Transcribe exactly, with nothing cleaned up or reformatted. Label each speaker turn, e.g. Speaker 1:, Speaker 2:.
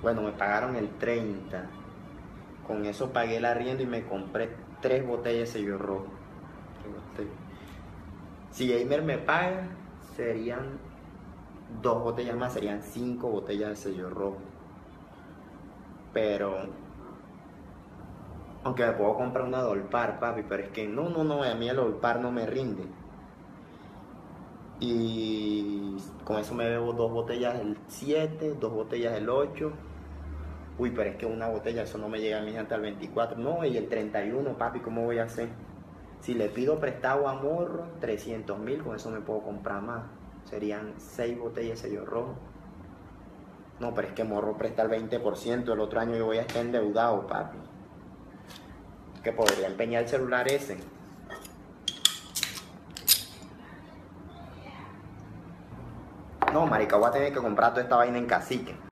Speaker 1: Bueno, me pagaron el treinta. Con eso pagué el arriendo y me compré tres botellas de sello rojo. Si Gamer me paga, serían dos botellas más, serían cinco botellas de sello rojo. Pero, aunque me puedo comprar una Dolpar, papi, pero es que no, no, no, a mí el Dolpar no me rinde. Y con eso me bebo dos botellas del siete, dos botellas del ocho. Uy, pero es que una botella, eso no me llega a mí hasta el veinticuatro. No, y el treinta y uno, papi, ¿cómo voy a hacer? Si le pido prestado a Morro, trescientos mil, con eso me puedo comprar más. Serían seis botellas de sello rojo. No, pero es que Morro presta el veinte por ciento. El otro año yo voy a estar endeudado, papi. Que podría empeñar el celular ese. No, marica, voy a tener que comprar toda esta vaina en Cacique.